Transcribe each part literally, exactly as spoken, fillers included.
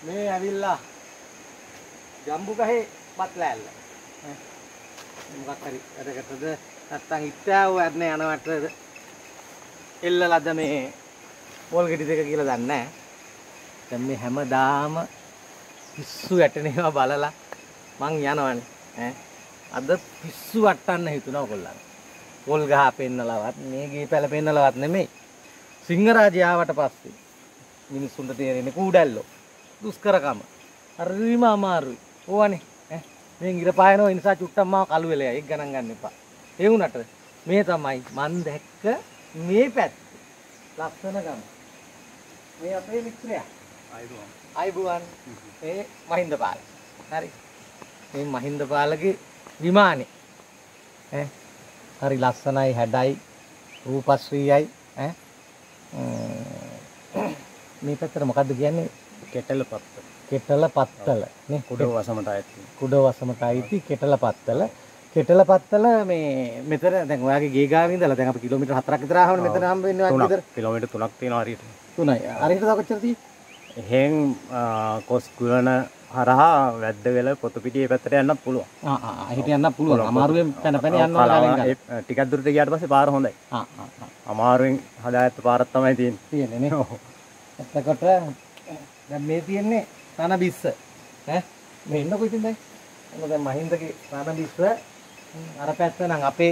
මේ ඇවිල්ලා ජම්බු ගහේ බත් ලෑල්ල. මොකක් හරි වැඩකටද නැත්තම් ඉත්තෑව වැඩන යනවට එල්ලලාද මේ පොල් ගෙඩි දෙක කියලා දන්නේ නැහැ. දැන් මේ හැමදාම පිස්සු වැටෙනවා බලලා මං යනවනේ ඈ අද පිස්සු වට්ටන්න හිතුණා ඔයගොල්ලන්. පොල් ගහ පෙන්නලවත් මේ ගේ පැල පෙන්නලවත් නෙමෙයි. සිංහරාජය ආවට පස්සේ මිනිස්සුන්ට තේරෙන්නේ කූඩැල්ලෝ දුෂ්කරකම හරිම අමාරුයි. ඕවනේ ඈ මේ ඉර පායනවා ඒ නිසා චුට්ටක් මාව කළු වෙලයි ඒක ගණන් ගන්න එපා. ඒ වුණට මේ තමයි මන් දැක්ක මේ පැත්තේ ලස්සන ගම. මේ අපේ මිත්‍රයා අයිබුවන්. අයිබුවන්. මේ මහින්දපාල. හරි. මේ මහින්දපාලගේ විමානේ ඈ හරි ලස්සනයි හැඩයි රූපශ්‍රීයයි ඈ මේ පැත්තට මොකද්ද කියන්නේ කෙටල පත්තල. කෙටල පත්තල නේ කුඩව වසමට අයිති. කුඩව වසමට අයිති කෙටල පත්තල. කෙටල පත්තල මේ මෙතන දැන් ඔයාගේ ගේ ගාවේ ඉඳලා දැන් අපි කිලෝමීටර් හතරක් විතර ආවනේ මෙතන හම්බ වෙන්නේ වාගේ විතර. කිලෝමීටර් තුනක් තියෙනවා හරියට. තුනයි. හරියට තව කොච්චර තියෙන්නේ? එහෙන් කොස් කුලන හරහා වැද්දවල පොතුපිටියේ පැත්තට යන්නත් පුළුවන්. ආ ආ හිට යන්නත් පුළුවන්. අමාරුවෙන් පැන පැන යනවා ගාවෙන්. ටිකක් දුරට ගියාට පස්සේ පාර හොඳයි. ආ ආ අමාරුවෙන් හදාගත්ත පාරක් තමයි තියෙන්නේ. තියෙන්නේ නේ. ඔව්. එතකොට දැන් මේ තියෙන්නේ තනබිස්ස. ඈ මේ ඉන්න කොයිද දැන්? මොකද දැන් මහින්දගේ තනබිස්ස අර පැත්ත නම් අපේ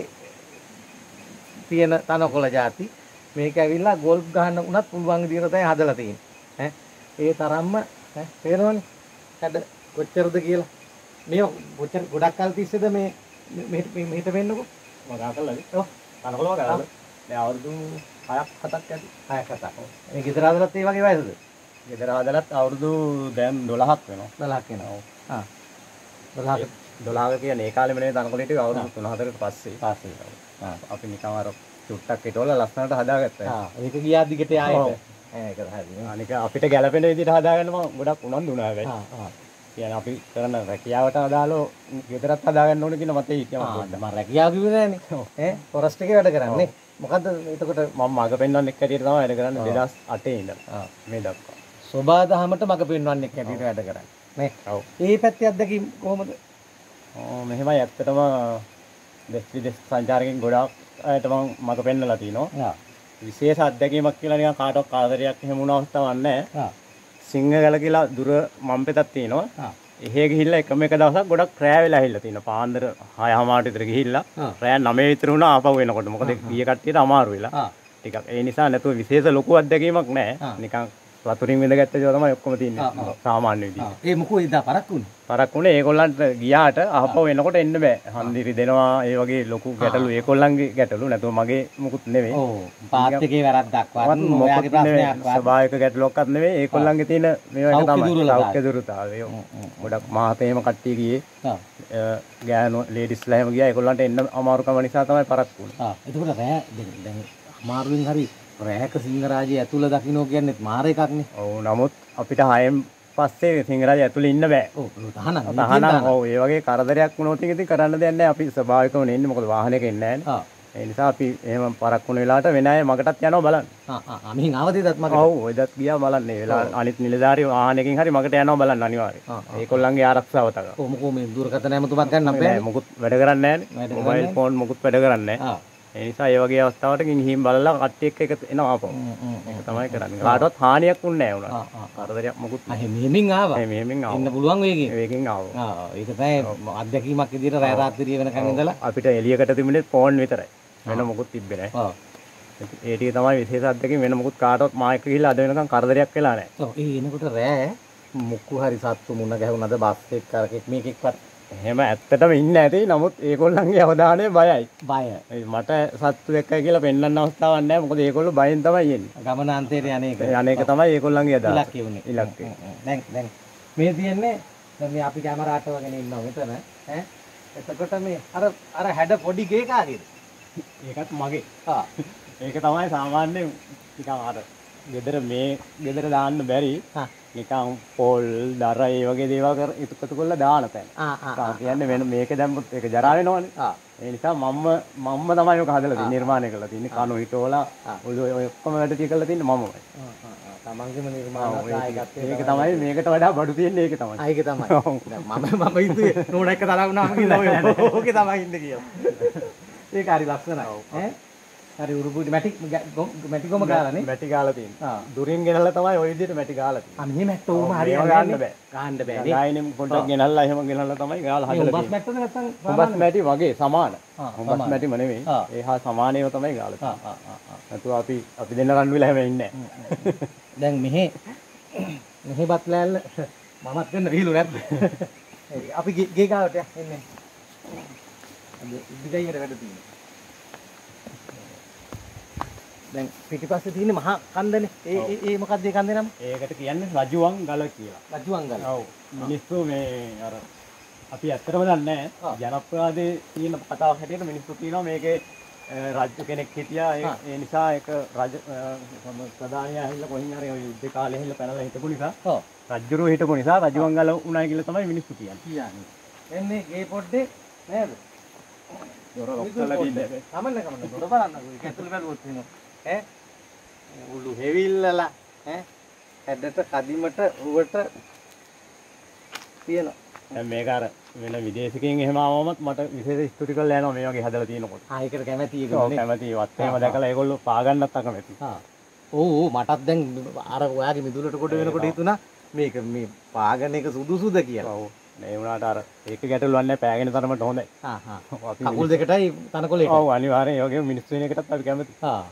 තියෙන තනකොළ ಜಾති. මේක ඇවිල්ලා ගෝල්ෆ් ගහන්න උනත් පුළුවන් විදිහට තමයි හදලා තියෙන්නේ. ඈ ඒ තරම්ම ඈ තේරෙනවනේ. කඩ කොච්චරද කියලා. මේ කොච්චර ගොඩක් කල් තිස්සේද මේ මෙහෙට මෙහෙට වෙන්නකො. මගා කළාද? ඔව්. තනකොළ මගා. දැන් අවුරුදු හයක් හතක් ඇති. හයක් හතක්. මේ ගෙදර හදලත් ඒ වගේ වයසද? ගෙදර හදලත් අවුරුදු දැන් දොළහක් වෙනවා. දොළහක් වෙනවා. ඔව්. ආ. දොළහක දොළහක කියන්නේ ඒ කාලෙම නෙවෙයි තනකොළ හිටියේ අවුරුදු තුන හතරකට පස්සේ. පස්සේ. ආ. අපි නිකන් අර චුට්ටක් හිටවල ලස්සනට හදාගත්තා. ආ. ඒක ගියා දිගට ආයෙත්. ඒක හරි. අනික අපිට ගැළපෙන විදිහට හදාගන්න මම ගොඩක් උනන්දු වුණා හැබැයි. ආ ආ. කියන්නේ අපි කරන රැකියාවට අදාළව ගෙදරත් හදාගන්න ඕන කියන මතේ හිටියා මම. මම රැකියාව කිව්වේ නෑනේ. ඈ ෆොරස්ට් එකේ වැඩ කරන්නේ. මොකද්ද එතකොට මම මග පෙන්වන්න එක්ක හැටියට තමයි වැඩ කරන්නේ දෙදාස් අටේ ඉඳලා. ආ මේ දක්වා. සෝබා දහමට මග පෙන්වන්න එක්ක හැටියට වැඩ කරන්නේ. නේ. ඔව්. මේ පැත්තේ අත්දැකීම් කොහොමද? ඔව් මෙහෙමයි ඇත්තටම දෙස් විදෙස් සංචාරකයන් ගොඩාක් අයට මම මග පෙන්නලා තිනවා. ආ. විශේෂ අත්දැකීමක් කියලා නිකන් කාටවත් කාදරයක් එහෙම වුණ අවස්ථාවක් නැහැ. ආ. සිංහගල කියලා දුර මම්පෙතක් තියෙනවා. ආ. එහෙ ගිහිල්ලා එකම එක දවසක් ගොඩක් රෑ වෙලා ඇවිල්ලා තිනවා. පාන්දර හය හමාරට විතර ගිහිල්ලා රෑ නවය විතර වුණා ආපහු එනකොට. මොකද ගිය කට්ටියට අමාරු වෙලා. ආ. ටිකක් ඒ නිසා නැතුව විශේෂ ලොකු අත්දැකීමක් නැහැ. නිකන් වතුරින් විඳගත්ත ඒවා තමයි ඔක්කොම තියෙන්නේ. සාමාන්‍ය විදිහට. ඒ මොකෝ එදා පරක්කුනේ. පරක්කුනේ ඒගොල්ලන්ට ගියාට ආපහු එනකොට එන්න බෑ. හන්දිරි දෙනවා ඒ වගේ ලොකු ගැටලු ඒගොල්ලන්ගේ ගැටලු නැතුව මගේ මුකුත් නෙවෙයි. ඔව්. පාත් එකේ වැරද්දක්වත් ඔයාගේ ප්‍රශ්නයක්වත් ස්වභාවික ගැටලුවක්වත් නෙවෙයි. ඒගොල්ලන්ගේ තියෙන මේවා තමයි සෞඛ්‍ය දුරතාවය. ගොඩක් මාතේම කට්ටිය ගියේ. ආ. ගෑනු ලේඩිස්ලා එහෙම ගියා. ඒගොල්ලන්ට එන්න අමාරුකම නිසා තමයි පරක්කුනේ. ආ. එතකොට රෑ දැන් අමාරුවෙන් හරි රෑක සිංහරාජය ඇතුළ දකින්නෝ කියන්නේ මාර එකක්නේ. ඔව් නමුත් අපිට හයෙන් පස්සේ සිංහරාජය ඇතුළේ ඉන්න බෑ. ඔව් තහනම්. තහනම් ඔව් ඒ වගේ කරදරයක් වුණොත් ඉතින් කරන්න දෙයක් නැහැ. අපි ස්වභාවිකවම එන්නේ මොකද වාහනයක එන්නේ නැහැ. ආ. ඒ නිසා අපි එහෙම පරක් වුණ වෙලාවට වෙන අය මගටත් යනවා බලන්න. ආ ආ මෙහින් ආවදේදත් මගට. ඔව් ඔයදත් ගියා බලන්න. ඒ වෙලාව අනිත් නිලධාරී වාහනයකින් හරි මගට යනවා බලන්න අනිවාර්යයෙන්. ඒගොල්ලන්ගේ ආරක්ෂාව තක. ඔව් මොකෝ මේ දුරකථන ඇමතුමක් ගන්න බෑ. මොකුත් වැඩ කරන්නේ නැහැ. මොබයිල් ෆෝන් මොකුත් වැඩ කරන්නේ නැහැ. ඒ නිසා ඒ වගේ අවස්ථාවකට ගිහින් බලලා කට්ටිය එක්ක එක එනවා ආපහු. ඒක තමයි කරන්නේ. කාටවත් හානියක් වුන්නේ නැහැ උනා. කරදරයක් මොකුත් නැහැ. මෙහෙමින් ආවා. මේ මෙහෙමින් ආවා. ඉන්න පුළුවන් වේගෙන්. වේගෙන් ආවා. ආ ඒක තමයි අත්දැකීමක් විදිහට රෑ රාත්‍රියේ වෙනකන් ඉඳලා අපිට එළියකට තිබුණේ ෆෝන් විතරයි. වෙන මොකුත් තිබ්බේ නැහැ. ඔව්. ඒ ටික තමයි විශේෂ අත්දැකීම. වෙන මොකුත් කාටවත් මායක ගිහිල්ලා අද වෙනකන් කරදරයක් වෙලා නැහැ. ඔව් ඒ එනකොට රෑ මුක්කු හරි සත්තු මුණ ගැහුණාද බස් එක්ක කරකෙක් මේකෙක්වත් එහෙම ඇත්තටම ඉන්නේ නැති. නමුත් ඒගොල්ලන්ගේ අවධානය බයයි. බය. මට සත්තු එක්කයි කියලා පෙන්වන්න අවස්ථාවක් නැහැ. මොකද ඒගොල්ලෝ බයෙන් තමයි එන්නේ. ගමනාන්තයට යන්නේක. යන්නේක තමයි ඒගොල්ලන්ගේ අදහස. ඉලක්කය උනේ. ඉලක්කය. දැන් දැන් මේ තියෙන්නේ දැන් මේ අපි කැමරාට වගෙන ඉන්නවා මෙතන. ඈ එතකොට මේ අර අර හැඩ පොඩි ගේ කාගේද? ඒකත් මගේ. ආ. ඒක තමයි සාමාන්‍යයෙන් නිකන් අර ගෙදර මේ ගෙදර දාන්න බැරි. හා. නිකන් පොල් දර ඒ වගේ දේවල් කර එකතු කරලා දාන තැන. ආ ආ. කියන්නේ වෙන මේක දැම්මොත් ඒක ජරා වෙනවනේ. ආ. ඒ නිසා මම්ම මම්ම තමයි ඔක හදලා තියෙන්නේ නිර්මාණය කරලා තියෙන්නේ. කණු හිටවලා ඔය ඔය ඔක්කොම වැඩ ටික කරලා තියෙන්නේ මමමයි. ආ ආ. තමන්ගේම නිර්මාණකාරකත්වය. ඒක තමයි මේකට වඩා බඩු තියෙන්නේ ඒක තමයි. ආ ඒක තමයි. දැන් මම මම ඉන්නේ නෝන එක තරහ වුණාම කිව්වා ඕකේ තමයි ඉන්නේ කියලා. ඒක හරි ලස්සනයි. ඈ හරි උරුපුටි මැටි මැටි ගොම ගාලානේ. මැටි ගාලා තියෙනවා. ආ දුරින් ගෙනල්ලා තමයි ওই විදිහට මැටි ගාලා තියෙන්නේ. ආ මෙහෙම මැට්ට ඕම හරි ගන්න බෑ. ගන්න බෑ නේ. ගායනේ පොඩ්ඩක් ගෙනල්ලා එහෙම ගෙනල්ලා තමයි ගාලා හදලා තියෙන්නේ. උඹස් මැට්ටද නැත්නම් උඹස් මැටි වගේ සමාන. උඹස් මැටිම නෙවෙයි. ඒ හා සමානේව තමයි ගාලා තියෙන්නේ. ආ ආ ආ. නැතුව අපි අපි දෙන්න රණ්ඩු වෙලා හැම ඉන්නේ නැහැ. දැන් මෙහෙ මෙහෙ බත් ලෑල්ල මමත් වෙන්න විහිළු නැද්ද? අපි ගේ ගාවට එන්නේ. අද ඉදිරියට වැඩ තියෙනවා. දැන් පිටිපස්සේ තියෙන මහා කන්දනේ. ඒ ඒ ඒ මොකක්ද ඒ කන්දේ නම? ඒකට කියන්නේ රජුවන් ගල කියලා. රජුවන් ගල. ඔව්. මිනිස්සු මේ අර අපි ඇත්තටම දන්නේ නැහැ. ජනප්‍රවාදයේ තියෙන කතාවක් හැටියට මිනිස්සු කියනවා මේකේ රජු කෙනෙක් හිටියා. ඒ නිසා ඒක රජ ප්‍රධානියා ඇවිල්ලා කොහින් හරි ওই යුද්ධ කාලේ ඇවිල්ලා පැනලා හිටපු නිසා. ඔව්. රජුරු හිටපු නිසා රජුවන් ගල උණයි කියලා තමයි මිනිස්සු කියන්නේ. කියන්නේ. එන්නේ ඒ පොඩ්ඩේ නේද? දොර ලොක් කරලා තින්නේ. කමන්න කමන්න. දොර බලන්න. ඒක ඇතුළ බැලුවොත් වෙනවා. ඈ උළු හෙවිල්ලලා ඈ ඇඩට කදිමට රුවට තියෙනවා. දැන් මේක අර වෙන විදේශිකයන් එහෙම ආවමත් මට විශේෂ ස්තුති කරලා යනවා මේ වගේ හදලා තියෙනකොට. ආ ඒකට කැමැති ඒගොල්ලෝ නේ. කැමැති වත් එහෙම දැකලා ඒගොල්ලෝ පා ගන්නත් අකමැති. ආ ඔව් ඔව් මටත් දැන් අර ඔයාගේ මිදුලට කොට වෙනකොට හිතුණා මේක මේ පාගන එක සුදුසුද කියලා. ඔව්. මේ වුණාට අර ඒක ගැටලුවක් නැහැ පෑගෙන තරමට හොඳයි. ආ ආ. කකුල් දෙකටයි තනකොළේට. ඔව් අනිවාර්යෙන් ඒ වගේ මිනිස්සු වෙන එකටත් අපි කැමති. ආ.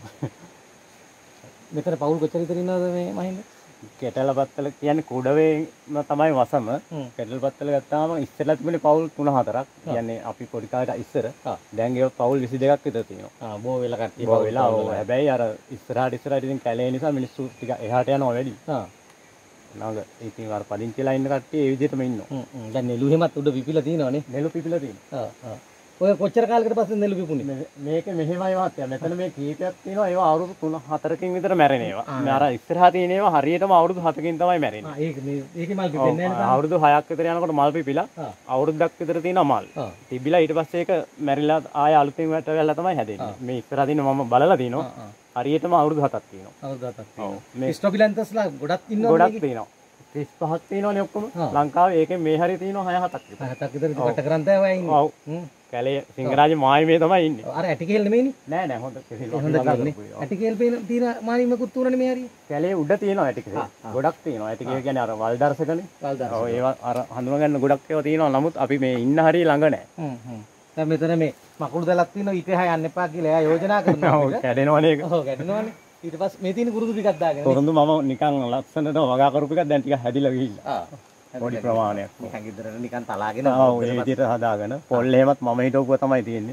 මෙතන පවුල් කොච්චර විතර ඉන්නවද මේ මහින්ද? කෙටලපත්තල කියන්නේ කුඩවේම තමයි වසම. කෙටලපත්තල ගත්තාම ඉස්සෙල්ලා තිබුණේ පවුල් තුන හතරක්. කියන්නේ අපි පොඩි කාලේ ඉස්සර. දැන් ඒක පවුල් විසි දෙකක් විතර තියෙනවා. ආ බෝ වෙලා කට්ටිය බෝ වෙලා ඔව්. හැබැයි අර ඉස්සරහට ඉස්සරහට ඉතින් කැලේ නිසා මිනිස්සු ටික එහාට යනවා වැඩි. ආ. නාග ඉතින් අර පදිංචිලා ඉන්න කට්ටිය ඒ විදිහටම ඉන්නවා. හ්ම් හ්ම්. දැන් නෙළු හැමත් උඩ පිපිලා තියෙනවනේ. නෙළු පිපිලා තියෙනවා. ආ ආ. ඔය කොච්චර කාලයකට පස්සේ නෙළු පිපුණේ? මේක මෙහෙමයි මහත්තයා. මෙතන මේ කීපයක් තියෙනවා. ඒවා අවුරුදු තුන හතරකින් විතර මැරෙන ඒවා. මේ අර ඉස්සරහා තියෙන ඒවා හරියටම අවුරුදු හතකින් තමයි මැරෙන්නේ. ආ ඒක මේ ඒකේ මල් පිපෙන්නේ නැහැ නේද? අවුරුදු හයක් විතර යනකොට මල් පිපිලා අවුරුද්දක් විතර තියෙනවා මල්. තිබිලා ඊට පස්සේ ඒක මැරිලා ආය අලුතෙන් වැට වෙලා තමයි හැදෙන්නේ. මේ ඉස්සරහා තියෙන මම බලලා තිනවා. හරියටම අවුරුදු හතක් තියෙනවා. අවුරුදු හතක් තියෙනවා. මේ ස්ටොපිලන්තස්ලා ගොඩක් ඉන්නවා. ගොඩක් තියෙනවා. තිස් පහක් තියෙනවනේ ඔක්කොම. ලංකාවේ ඒකෙන් මේ හරිය තියෙනවා හය හතක් විතර. හය හතක් විතර කට කරන් තමයි ඔය ඉන්නේ. ඔව්. කැලේ සිංහරාජ මායිමේ තමයි ඉන්නේ. අර ඇටිකේල් නෙමෙයිනේ. නෑ නෑ හොඳ කෙසෙල්. හොඳ කෙල්නේ. ඇටිකේල් පේන තියෙන මායිමකුත් තුනනේ මේ හරිය. කැලේ උඩ තියෙනවා ඇටිකේල්. ගොඩක් තියෙනවා. ඇටිකේල් කියන්නේ අර වල් දර්ශකනේ. වල් දර්ශක. ඔව් ඒවා අර හඳුනා ගන්න ගොඩක් ඒවා තියෙනවා. නමුත් අපි මේ ඉන්න හරිය ළඟ නෑ. හ්ම් හ්ම්. දැන් මෙතන මේ මකුළු දැලක් තියෙනවා ඊට එහා යන්න එපා කියලා එයා යෝජනා කරනවා. ඔව් කැඩෙනවනේ ඒක. ඔව් කැඩෙනවනේ. ඊට පස්සේ මේ තියෙන කුරුදු ටිකක් දාගෙන. කුරුදු මම නිකන් ලස්සනට වගා කරපු එකක් දැන් ටිකක් හැදිලා ගිහිල්ලා. ආ. පොඩි ප්‍රමාණයක්. නිකන් ගෙදරට නිකන් තලාගෙන ඔව් ඒ විදිහට හදාගෙන පොල් එහෙමත් මම හිටවුවා තමයි තියෙන්නේ.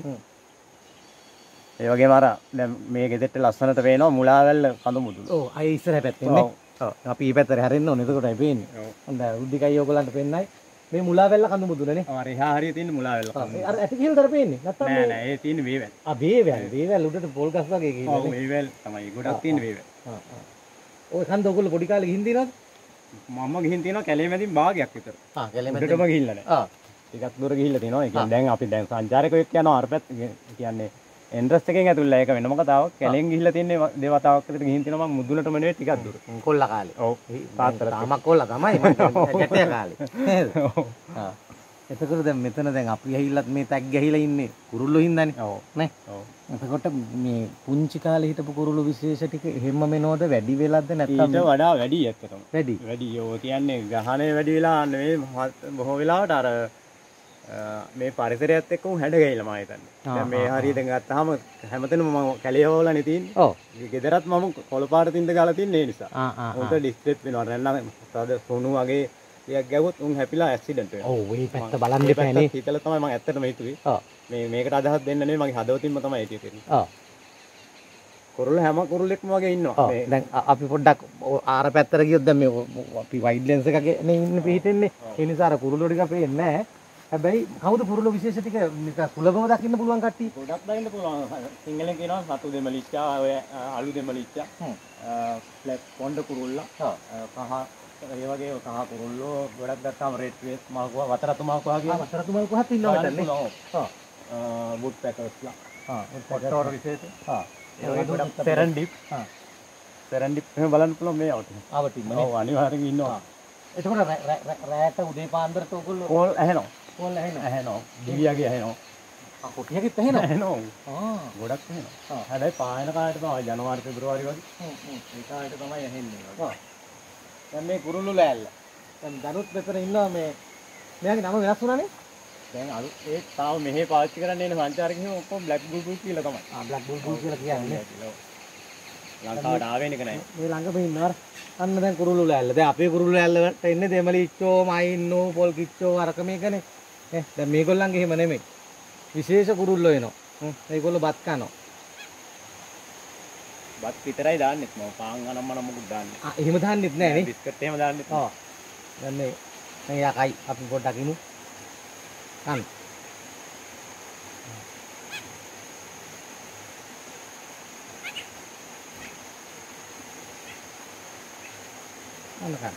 ඒ වගේම අර දැන් මේ ගෙදරට ලස්සනට පේනවා මුලාවැල්ල කඳු මුදුන. ඔව් අය ඉස්සරහ පැත්තේ නේ. ඔව්. අපි මේ පැත්තට හැරෙන්න ඕනේ එතකොටයි පේන්නේ. හොඳයි උද්දිකයි ඕගලන්ට පෙන්නයි. මේ මුලාවැල්ල කඳු මුදුනනේ. ඔව් අර එහා හරිය තියෙන මුලාවැල්ල කඳු මුදුන. අර ඇටිකේල්දර පේන්නේ. නැත්තම් නෑ නෑ ඒ තියෙන්නේ වේවැල්. ආ වේවැල්. වේවැල් උඩට පොල් ගස් වගේ ගිහිල්ලා. ඔව් වේවැල් තමයි ගොඩක් තියෙන වේවැල්. ආ ආ. ඔය කන්ද ඔයගොල්ලෝ පොඩි කාලේ ගිහින් දිනවද? මම ගිහින් තියෙනවා කැලේ මැදින් භාගයක් විතර. ආ කැලේ මැදින්. උඩටම ගිහිල්ලා නෑ. ආ. ටිකක් දුර ගිහිල්ලා තියෙනවා. ඒ කියන්නේ දැන් අපි දැන් සංචාරකයෙක් යනවා අර පැත්ත කියන්නේ එන්ට්‍රස් එකෙන් ඇතුල්ලා ඒක වෙනම කතාවක්. කැලෙන් ගිහිල්ලා තින්නේ දෙවතාවක් විතර ගිහින් තියෙනවා මම මුදුනටම නෙවෙයි ටිකක් දුර. කොල්ලා කාලේ. ඔව්. තාත්තලා තාමක් කොල්ලා තමයි මම ගැටේ කාලේ. නේද? ඔව්. ආ. එතකොට දැන් මෙතන දැන් අපි ඇහිල්ලත් මේ තැග් ගහිලා ඉන්නේ කුරුල්ලෝ හින්දානේ. ඔව්. නේ? ඔව්. එතකොට මේ පුංචි කාලේ හිටපු කුරුළු විශේෂ ටික එහෙම්ම මෙනවද වැඩි වෙලාද නැත්නම් ඊට වඩා වැඩි ඇත්තටම. වැඩි. වැඩි. ඔය කියන්නේ ගහනේ වැඩි වෙලා නෙවෙයි බොහෝ වෙලාවට අර මේ පරිසරයත් එක්ක උන් හැඩ ගහලා මම හිතන්නේ. දැන් මේ හරියට ගත්තාම හැමතැනම මම කැලේ හොවලානේ තියෙන්නේ. ඔව්. ගෙදරත් මම කොළපාට තින්ද ගාලා තින්නේ ඒ නිසා. ආ ආ. උන්ට ඩිස්ට්‍රිප් වෙනවා. නැත්නම් තද සුණු වගේ ටිකක් ගැවුවොත් උන් හැපිලා ඇක්සිඩන්ට් වෙනවා. ඔව් මේ පැත්ත බලන්න එපා නේ. හිතලා තමයි මම ඇත්තටම හිතුවේ. ඔව්. මේ මේකට අදහස් දෙන්න නෙමෙයි මගේ හදවතින්ම තමයි හිතුවේ තියෙන්නේ. ඔව්. කුරුල්ල හැම කුරුල්ලෙක්ම වගේ ඉන්නවා. දැන් අපි පොඩ්ඩක් ආර පැත්තට ගියොත් දැන් මේ අපි වයිඩ් ලෙන්ස් එකක නේ ඉන්නේ පිටින්නේ. ඒ නිසා අර කුරුල්ලෝ ටික පේන්නේ නැහැ. හැබැයි කවුද කුරුල්ලෝ විශේෂ ටික නික සුලභව දකින්න පුළුවන් කට්ටිය? ගොඩක් දකින්න පුළුවන්. සිංහලෙන් කියනවා සතු දෙමලිච්චා, ඔය අලු දෙමලිච්චා. හ්ම්. ෆ්ලැට් පොණ්ඩ කුරුල්ලා. කහ ඒ වගේ කහ කුරුල්ලෝ ගොඩක් ගත්තාම රෙඩ් ෆේස් මල්කුවා වතරතු මල්කුවා කියන වතරතු මල්කුවාත් ඉන්නවා මෙතන. ඔව්. වුඩ් පැකර්ස්ලා. හා වුඩ් පැකර්ස් විශේෂ. හා. ඒ වගේ ගොඩක් සෙරන්ඩිප්. හා. සරන්ඩි එහෙම බලන්න පුළුවන් මේ අවටින්. අවටින්ම නේ. ඔව් අනිවාර්යෙන් ඉන්නවා. එතකොට රැට උදේ පාන්දරට ඔයගොල්ලෝ කෝල් ඇහෙනවා. කෝල් ඇහෙනවා. ඇහෙනවා. දිවියගේ ඇහෙනවා. ආ කොටියගෙත් ඇහෙනවා. ඇහෙනවා. ආ ගොඩක් ඇහෙනවා. හැබැයි පායන කාලේට තමයි ජනවාරි පෙබරවාරි වගේ. හ්ම් හ්ම් ඒ කාලේට තමයි ඇහෙන්නේ. ඔව්. දැන් මේ කුරුල්ලු ලෑල්ල. දැන් දනුත් මෙතන ඉන්නවා මේ මෙයාගේ නම වෙනස් වුණානේ. දැන් අලුත් ඒ තාම මෙහෙ පාවිච්චි කරන්නේ ඉන්න සංචාරකයෝ ඔක්කොම බ්ලැක් බුල්බුල් කියලා තමයි. ආ බ්ලැක් බුල්බුල් කියලා කියන්නේ. ලංකාවට ආවෙන එක නෑ. මේ ළඟම ඉන්නවා. අන්න දැන් කුරුල්ලු ලෑල්ල. දැන් අපේ කුරුල්ලු ලෑල්ල වලට එන්නේ දෙමලිච්චෝ, මයින්නෝ, පොල් කිච්චෝ අරක මේකනේ. ඈ දැන් මේගොල්ලන්ගේ එහෙම නෙමෙයි. විශේෂ කුරුල්ලෝ එනවා. හ්ම් ඒගොල්ලෝ බත් කනවා. බත් විතරයි දාන්නෙත් මම පාන් අනම්ම නම් මොකුත් දාන්නේ. ආ එහෙම දාන්නෙත් නෑ නේ. බිස්කට් එහෙම දාන්නෙත්. ඔව්. දැන් මේ මේ යකයි අපි පොඩ්ඩක් ඉමු. කන්න. අන්න කන්න.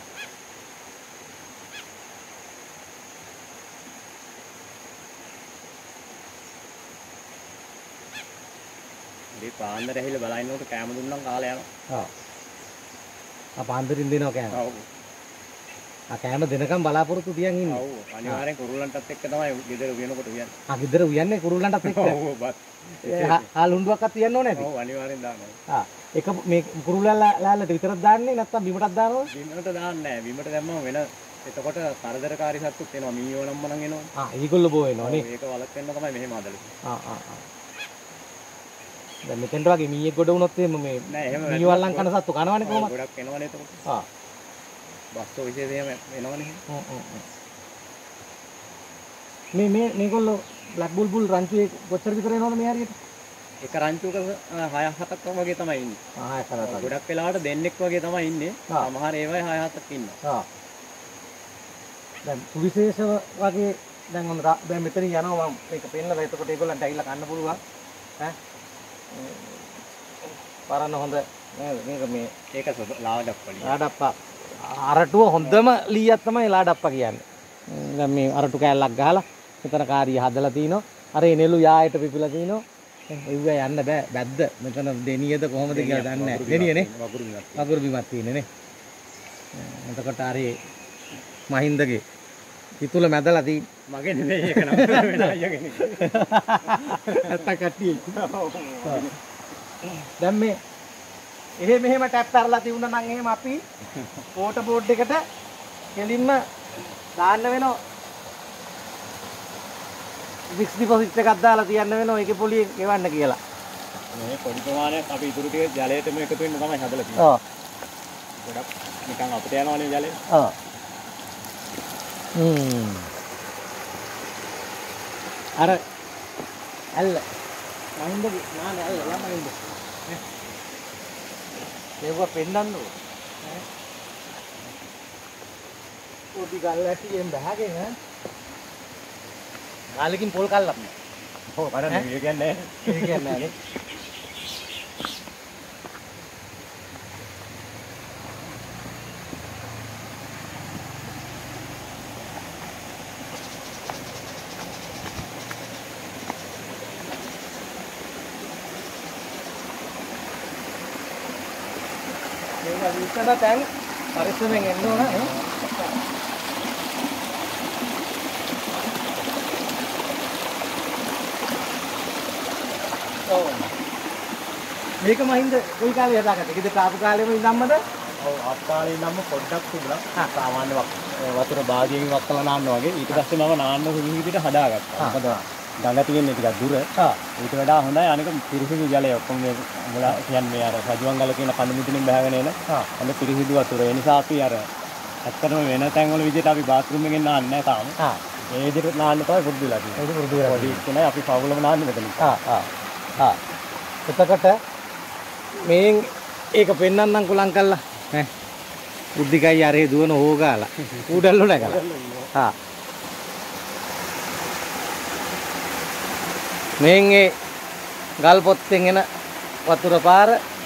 මේ පාන්දර ඇහිලා බලනකොට කැම දුන්නම් කාලේ යනවා. ඔව්. ආ පාන්දරින් දෙනවා කෑම. ඔව්. ආ කෑම දෙනකම් බලාපොරොත්තු තියන් ඉන්නේ. ඔව් අනිවාර්යෙන් කුරුල්ලන්ටත් එක්ක තමයි ගෙදර වෙනකොට උයන්නේ. ආ ගෙදර උයන්නේ කුරුල්ලන්ටත් එක්ක. ඔව් බත්. හාල් හුඬුවක්වත් තියන්න ඕනේ නැති. ඔව් අනිවාර්යෙන් දානවා. ආ එක මේ කුරුල්ලලා ලෑල්ලට විතරක් දාන්නේ නැත්නම් බිමටත් දානවද? බිමට දාන්නේ නැහැ. බිමට දැම්මම වෙන එතකොට කරදරකාරී සත්තුත් එනවා. මීයෝ නම් මනම් එනවා. ආ ඒගොල්ලෝ බෝ වෙනවා නේ. ඒක වලක්වන්න තමයි මෙහෙම හදලා. ආ ආ ආ. දැන් මෙතෙන්ට වගේ මීයක් ගොඩ වුණොත් එහෙම මේ නෑ එහෙම මීවල්ලන් කන සත්තු කනවනේ කොහොමද? ගොඩක් එනවනේ එතකොට. ආ. බස්සෝ විශේෂ එහෙම එනවනේ. ඔව් ඔව් ඔව්. මේ මේ මේගොල්ලෝ බ්ලැක් බුල්බුල් රංචුවේ කොච්චර විතර එනවද මේ හරියට? එක රංචුවක හය හතක් වගේ තමයි ඉන්නේ. ආ හය හතක්. ගොඩක් වෙලාවට දෙන්නෙක් වගේ තමයි ඉන්නේ. ආ. සමහර ඒවායි හය හතක් ඉන්නවා. ආ. දැන් සුවිශේෂ වගේ දැන් ඔන්න රා- දැන් මෙතන යනවා මම මේක පෙන්නලා එතකොට ඒගොල්ලන්ට ඇවිල්ලා කන්න පුළුවන්. ඈ පරන්න හොඳ නේද මේක මේ ඒක ලාඩක් වලින්. ලාඩප්පා අරටුව හොඳම ලීයක් තමයි ලාඩප්පා කියන්නේ. දැන් මේ අරටු කෑල්ලක් ගහලා මෙතන කාරිය හදලා තිනවා. අර එනෙලු යායට පිපිලා තිනවා. ඒව යන්න බෑ බැද්ද. මෙතන දෙනියද කොහොමද කියලා දන්නේ නැහැ. දෙනියනේ. වගුරු බිමක්. වගුරු බිමක් තියෙන්නේ නේ. එතකොට හරි මහින්දගේ පිතුල මැදලා තින් මගේ නෙමෙයි ඒක නම් වෙන අයගෙන. නැත්නම් කට්ටිය. දැන් මේ එහෙ මෙහෙම ටැප් කරලා තියුණා නම් එහෙම අපි ෆෝටෝ බෝඩ් එකට කෙලින්ම දාන්න වෙනවා. ෆික්ස් ඩිපොසිට් එකක් දාලා තියන්න වෙනවා ඒකේ පොලිය ගෙවන්න කියලා. මේ පොඩි ප්‍රමාණයක් අපි ඉතුරු ටික ජලයටම එකතු වෙන්න තමයි හදලා තියෙන්නේ. ඔව්. ගොඩක් නිකන් අපිට යනවනේ ජලය. ඔව්. හ්ම්. අර ඇල්ල මහින්දගේ නානේ ඇල්ල ළමයින්ද. මේක පෙන්නන්නෝ. ඈ. පොඩි ගල් ඇටියෙන් බහගෙන ඈ. ගාලකින් පොල් කල්ලක් නෑ. ඔව් බලන්න මේ කියන්නේ ඒ කියන්නේ නෑනේ. මේක විතර දැන් පරිස්සමෙන් එන්න ඕන නේ. ඔව්. මේක මහින්ද කොයි කාලේ හදාගත්තද? ගෙදර ආපු කාලෙම ඉඳන්මද? ඔව් අත්කාලේ නම් පොඩ්ඩක් තිබුණා. සාමාන්‍ය වතුර බාගියකින් වත්තලා නාන්න වගේ. ඊට පස්සේ මම නාන්න සුළු විදිහට හදාගත්තා. මොකද ගඟ තියෙන්නේ ටිකක් දුර. ආ. ඊට වඩා හොඳයි අනික පිරිසිදු ජලය ඔක්කොම මේ මුලා කියන්නේ අර රජුවන්ගල කියන කඳු මුදුනින් බහගෙන එන. ආ. අන්න පිරිසිදු වතුර. ඒ නිසා අපි අර ඇත්තටම වෙන තැන්වල විදිහට අපි බාත් รู ම් එකෙන් නාන්නේ නැහැ තාම. ආ. ඒ විදිහට නාන්න තමයි පුරුදු වෙලා තියෙන්නේ. ඒක පුරුදු වෙලා පොඩි කෙනා අපි පවුලම නාන්නේ මෙතන. ආ ආ ආ. එතකොට මේන් ඒක පෙන්නන්නම් කුලං කළා ඈ බුද්ධිකයි අරේ දුවන හොගාලා ඌඩල්ලෝ නැගලා ආ මේන් ඒ ගල් පොත්තෙන් එන වතුර පාර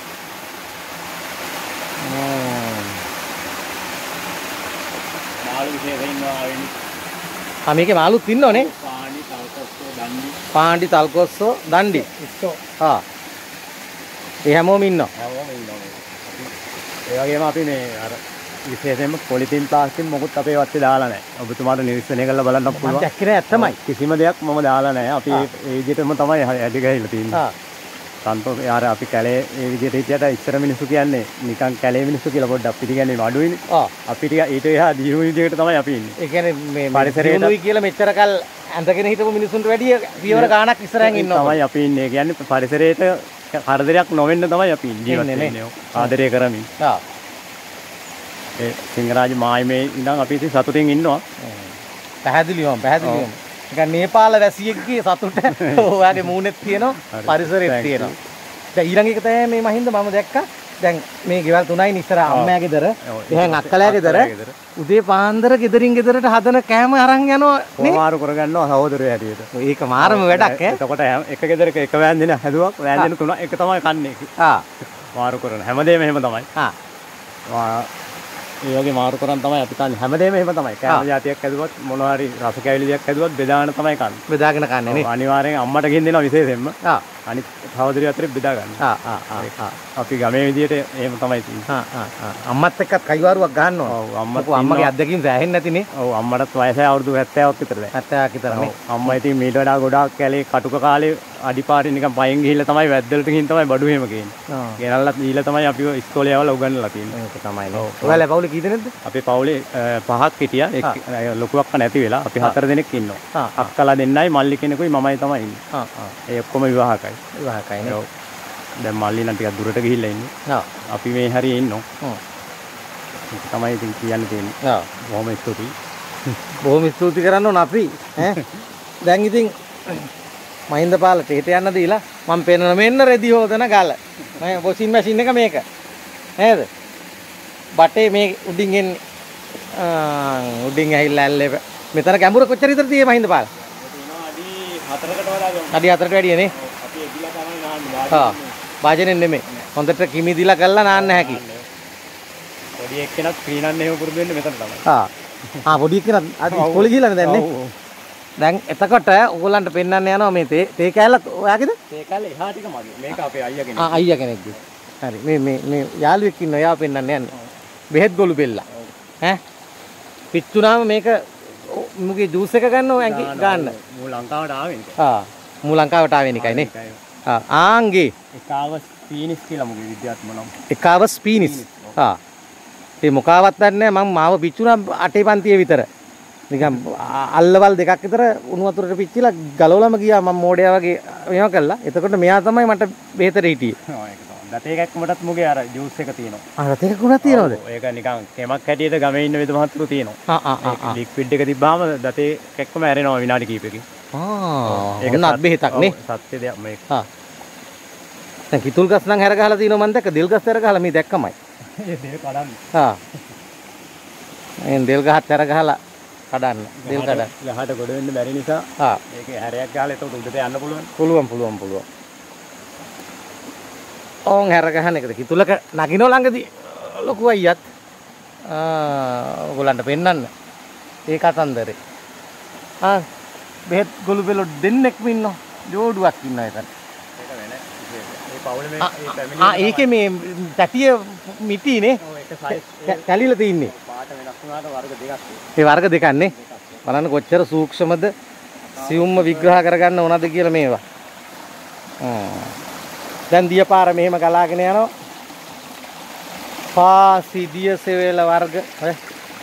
මාළු විශේෂයෙන් ඉන්නවා වෙන්නේ. ආ මේකේ මාළුත් ඉන්නෝනේ පාණි තල්කොස්සෝ දණ්ඩි. පාණ්ඩි තල්කොස්සෝ දණ්ඩි ඉස්සෝ. ආ ඒ හැමෝම ඉන්නවා හැමෝම ඉන්නවා. ඒ වගේම අපි මේ අර විශේෂයෙන්ම පොලිතින් ප්ලාස්ටික් මොකුත් අපේ වත්තේ දාලා නැහැ. ඔබතුමාට නිරීක්ෂණය කරලා බලන්න පුළුවන්. මම දැක්කේ නෑ ඇත්තමයි. කිසිම දෙයක් මම දාලා නැහැ. අපි ඒ විදිහටම තමයි ඇටි ගහලා තියෙන්නේ. ආ. සන්තෝෂ යාර අපි කැලේ ඒ විදිහට හිටියට ඉස්සර මිනිස්සු කියන්නේ නිකන් කැලේ මිනිස්සු කියලා පොඩ්ඩක් පිටිගන්නේ අඩුයිනේ. ආ. අපි ටික ඊට එහා දියුණු විදිහකට තමයි අපි ඉන්නේ. ඒ කියන්නේ මේ පරිසරයට දිනුයි කියලා මෙච්චර කල් ඇඳගෙන හිටපු මිනිසුන්ට වැඩිය පියවර ගාණක් ඉස්සරහින් ඉන්නවා. තමයි අපි ඉන්නේ. ඒ කියන්නේ පරිසරයට කරදරයක් නොවෙන්න තමයි අපි ජීවත් වෙන්නේ. ආදරය කරමින්. ආ. ඒ සිංහරාජ මායිමේ ඉඳන් අපි ඉතින් සතුටින් ඉන්නවා. පැහැදිලිවම පැහැදිලිවම. නිකන් නේපාල වැසියෙක්ගේ සතුට ඔයාගේ මූණෙත් තියෙනවා පරිසරෙත් තියෙනවා. දැන් ඊළඟ එක තමයි මේ මහින්ද මම දැක්කා. දැන් මේ ගෙවල් තුනයි ඉස්සර අම්මයා ගෙදර, එහෙන් අක්කලා ගෙදර උදේ පාන්දර ගෙදරින් ගෙදරට හදන කෑම අරන් යනවා නේ. කොමාරු කරගන්නවා සහෝදරයෝ හැටියට. ඒක මාරම වැඩක් ඈ. එතකොට එක ගෙදරක එක වෑන්දින හැදුවක් වෑන්දින තුන එක තමයි කන්නේ. ආ. මාරු කරන හැමදේම එහෙම තමයි. ආ. ඒ වගේ මාරු කරන් තමයි අපි කන්නේ. හැමදේම එහෙම තමයි. කෑම જાතියක් හැදුවත් මොනවා හරි රස කැවිලි දෙයක් හැදුවත් බෙදාගෙන තමයි කන්නේ. බෙදාගෙන කන්නේ නේ. අනිවාර්යෙන් අම්මට ගෙන් දෙනවා විශේෂයෙන්ම. ආ. අනිත් සහෝදරිය අතරේ බෙදා ගන්න. ආ ආ ආ. අපි ගමේ විදියට එහෙම තමයි තියෙන්නේ. ආ ආ ආ. අම්මත් එක්කත් කයිවාරුවක් ගන්නවා. ඔව් අම්මත් අම්මගේ අත්දැකීම් සෑහෙන්නේ නැතිනේ. ඔව් අම්මටත් වයසයි අවුරුදු හැත්තෑවක් විතර දැන්. හැත්තෑවක් විතර නේ. අම්මා ඉතින් මීට වඩා ගොඩාක් කැලේ කටුක කාලේ අඩිපාරේ නිකන් පයින් ගිහිල්ලා තමයි වැද්දලට ගිහින් තමයි බඩු එහෙම ගේන්නේ. ආ. ගෙනල්ලා දීලා තමයි අපි ඉස්කෝලේ යවලා උගන්වලා තියෙන්නේ. ඒක තමයි නේ. ඔයාලා පවුලේ කී දෙනෙක්ද? අපේ පවුලේ පහක් හිටියා. එක් ලොකු අක්කා නැති වෙලා අපි හතර දෙනෙක් ඉන්නවා. අක්කලා දෙන්නයි මල්ලි කෙනෙකුයි මමයි තමයි ඉන්නේ. ආ ආ. ඒ ඔක්කොම විවාහකයි. විවාහකයි නේ. ඔව්. දැන් මල්ලි නම් ටිකක් දුරට ගිහිල්ලා ඉන්නේ. ආ. අපි මේ හරියේ ඉන්නවා. හ්ම්. ඒක තමයි ඉතින් කියන්න තියෙන්නේ. ආ. බොහොම ස්තුතියි. බොහොම ස්තුති කරන්න ඕන අපි ඈ. දැන් ඉතින් මහින්ද පාලට හිට යන්න දීලා මම පෙන්නන මෙන්න රෙදි හොදන ගල. මම වොෂින් මැෂින් එක මේක. නේද? බටේ මේ උඩින් එන්නේ ආ උඩින් ඇහිල්ලා ඇල්ලේ මෙතන ගැඹුර කොච්චර විතර තියෙයි මහින්ද පාල? අඩි හතරකට වඩා ගමු. අඩි හතරට වැඩිය නේ. අපි එදිලා තමයි නාන්නේ. ආ. වාජනෙන් නෙමෙයි. හොඳට කිමිදිලා කරලා නාන්න හැකි. පොඩි එක්කෙනත් ක්‍රීනන්න එහෙම පුරුදු වෙන්නේ මෙතන තමයි. ආ. ආ පොඩි එක්කෙනා අද ඉස්කෝලේ ගිහලානේ දැන් නේ. දැන් එතකොට ඕගොල්ලන්ට පෙන්වන්න යනවා මේ තේ තේ කෑල්ලත් ඔයාගේද? තේ කෑල්ල එහා ටික මගේ. මේක අපේ අයියා කෙනෙක්. ආ අයියා කෙනෙක්ගේ. හරි. මේ මේ මේ යාළුවෙක් ඉන්නවා. එයාව පෙන්වන්න යන්නේ. බෙහෙත් ගොළු බෙල්ලා. ඈ. පිච්චුනාම මේක මුගේ ජූස් එක ගන්න ඕන ගන්න. මූ ලංකාවට ආවෙන්නේ. ආ. මූ ලංකාවට ආවෙන එකයි නේ. ආ ආන්ගේ එකාව ස්පීනිස් කියලා මුගේ විද්‍යාත්මක නම. එකාව ස්පීනිස්. ආ. ඒ මොකාවත් දන්නේ නැහැ. මම මාව පිච්චුනා අටේ පන්තියේ විතර. නිකන් අල්ලවල් දෙකක් විතර උණු වතුරට පිච්චිලා ගලවලම ගියා මම මෝඩයා වගේ මේවා කළා. එතකොට මෙයා තමයි මට බෙහෙතට හිටියේ. ඔව් ඒක තමයි. දත එකක් මටත් මුගේ අර ජූස් එක තියෙනවා. ආ දත එකක් උනත් තියෙනවද? ඒක නිකන් කෙමක් හැටියට ගමේ ඉන්න වෙද මහත්තුරු තියෙනවා. ආ ආ ආ. ලික්විඩ් එක තිබ්බාම දත එකක්ම ඇරෙනවා විනාඩි කිහිපයකින්. ආ. ඒක නත් බෙහෙතක් නේ. සත්‍ය දෙයක් මේක. ආ. දැන් කිතුල් ගස් නම් හැර ගහලා තියෙනවා මම දැක්ක. දෙල් ගස් හැර ගහලා මේ දැක්කමයි. ඒ දෙල් කඩන්නේ. ආ. එන් දෙල් ගහත් හැර ගහලා කඩන්න. දෙල් කඩන්න. යහට ගොඩ වෙන්න බැරි නිසා ආ. ඒකේ හැරයක් ගහලා එතකොට උඩට යන්න පුළුවන්. පුළුවන් පුළුවන් පුළුවන්. ඕන් හැර ගහන එකද කිතුලක නගිනෝ ළඟදී ලොකු අයියත් ආ ඔයගොල්ලන්ට පෙන්නන්න. ඒ කතන්දරේ. ආ බෙහෙත් ගොළු බෙලො දෙන්නෙක්ම ඉන්නවා. ජෝඩුවක් ඉන්නවා එතන. ඒක වෙන ඒ පවුලේ මේ ඒ ෆැමිලි ආ ඒකේ මේ තැටිය මිටිනේ. ඔව් ඒක සයිස් කැලිලා තින්නේ. පාට වෙනස් වුණාට වර්ග දෙකක් තියෙනවා. ඒ වර්ග දෙකක් නේ. බලන්න කොච්චර සූක්ෂමද සියුම්ම විග්‍රහ කරගන්න ඕනද කියලා මේවා. හ්ම්. දැන් දියපාර මෙහෙම ගලාගෙන යනවා. පාසි දිය සෙවල වර්ග හරි.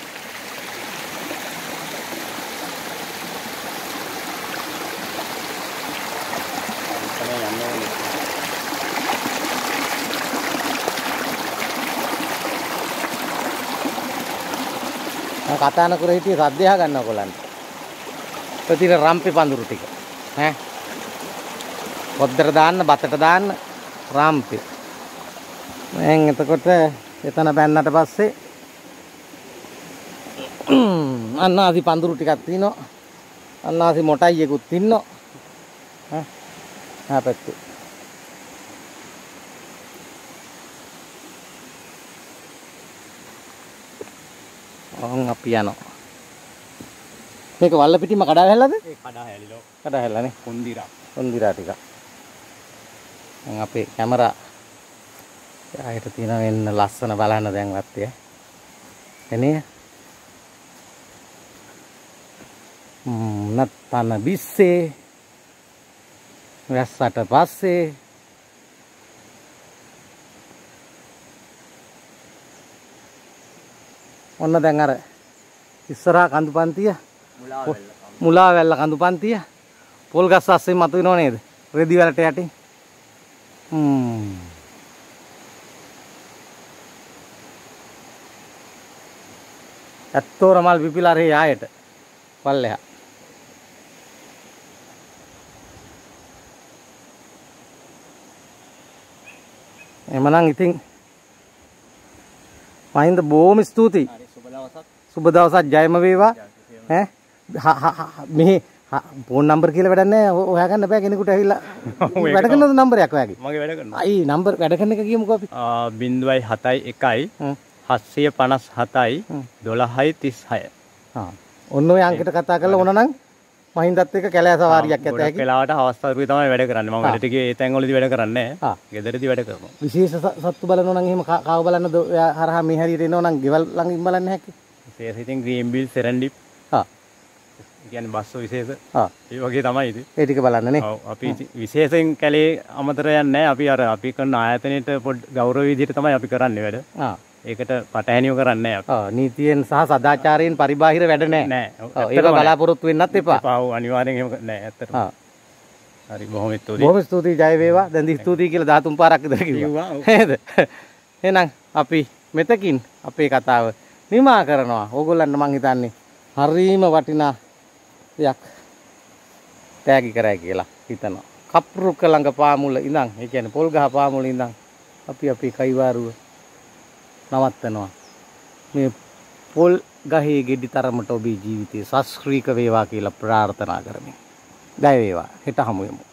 කතා නොකර හිටියේ සද්දය අහගන්න ඔයගොල්ලන්ට. ප්‍රතින රම්පේ පඳුරු ටික. ඈ. පොද්දට දාන්න, බතට දාන්න රම්පේ. දැන් එතකොට එතන බැන්නට පස්සේ අන්නාසි පඳුරු ටිකක් තියෙනවා. අන්නාසි මොටයියෙකුත් ඉන්නවා. ඈ. ආ පැත්තේ. ඔව් අපි යනවා. මේක වල්ල පිටිම කඩා හැල්ලද? ඒ කඩා හැලිලෝ. කඩා හැල්ලානේ. කොන්දිරා. කොන්දිරා ටික. දැන් අපේ කැමරා යායට තියෙන වෙන්න ලස්සන බලන්න දැන් වත්තේ. එනේ. ම්ම් නත්තන බිස්සේ. වැස්සට පස්සේ ඔන්න දැන් අර ඉස්සරහා කඳු පන්තිය මුලා වැල්ල කඳු පන්තිය පොල් ගස් අස්සේ මතුවෙනව නේද? රෙදි වලට යටින්. හ්ම්. ඇත්තෝර මල් පිපිලා රේ ආයෙට පල්ලෙහා. එමනම් ඉතින් මහින්ද බොහොම ස්තුතියි. සුබ දවසක්. සුබ දවසක් ජයම වේවා. ඈ මෙහි ෆෝන් නම්බර් කියලා වැඩක් නැහැ. හොයාගන්න බෑ කෙනෙකුට ඇවිල්ලා. වැඩ කරන නම්බරයක් ඔයාගේ. මගේ වැඩ කරනවා. අයි නම්බර් වැඩ කරන එක කියමුකෝ අපි. බිංදුවයි හතයි එකයි හත්සිය පනස් හතයි දොළහයි තිස් හය. හා. ඔන්න ඔය අංකයට කතා කරලා ඕන නම් මහින්දත් එක්ක කැලෑ සවාරියක් ඇත හැකි. වෙලාවට අවස්ථාවරුවේ තමයි වැඩ කරන්නේ. මම වැඩට ගියේ ඒ තැන්වලදී වැඩ කරන්නේ නැහැ. ගෙදරදී වැඩ කරනවා. විශේෂ සත්තු බලනවා නම් එහෙම කාව බලන්න හරහා මේ හරියට එනවා නම් ගෙවල් ළඟින් බලන්න හැකි. විශේෂ ඉතින් ග්‍රීන් බිල් සෙරන්ඩිප්. හා. කියන්නේ බස්සෝ විශේෂ. හා. ඒ වගේ තමයි ඉතින්. ඒ ටික බලන්න නේ. ඔව් අපි විශේෂයෙන් කැලේ අමතර යන්නේ නැහැ. අපි අර අපි කරන ආයතනයේට පොඩ් ගෞරව විදිහට තමයි අපි කරන්නේ වැඩ. ආ. ඒකට පටහැනියෝ කරන්නේ නැහැ අපි. ඔව් නීතියෙන් සහ සදාචාරයෙන් පරිබාහිර වැඩ නැහැ. නැහැ. ඔව් ඒක බලාපොරොත්තු වෙන්නත් එපා. එපා. ඔව් අනිවාර්යෙන් එහෙම නැහැ ඇත්තටම. හා. හරි බොහොම ස්තුතියි. බොහොම ස්තුතියි ජය වේවා. දැන් දී ස්තුතියි කියලා දහතුන් පාරක් විතර කිව්වා. නේද? එහෙනම් අපි මෙතකින් අපේ කතාව නිමා කරනවා. ඕගොල්ලන්ට මං හිතන්නේ හරීම වටිනා දෙයක් තෑගි කරයි කියලා හිතනවා. කප්රුක ළඟ පාමුල ඉඳන්, ඒ කියන්නේ පොල් ගහ පාමුල ඉඳන් අපි අපේ කයිවාරුව නවත්තනවා. මේ පොල් ගහේ ගෙඩි තරමට ඔබේ ජීවිතේ සස්ත්‍රීක වේවා කියලා ප්‍රාර්ථනා කරමින්. ජය වේවා. හෙට හමු වෙමු.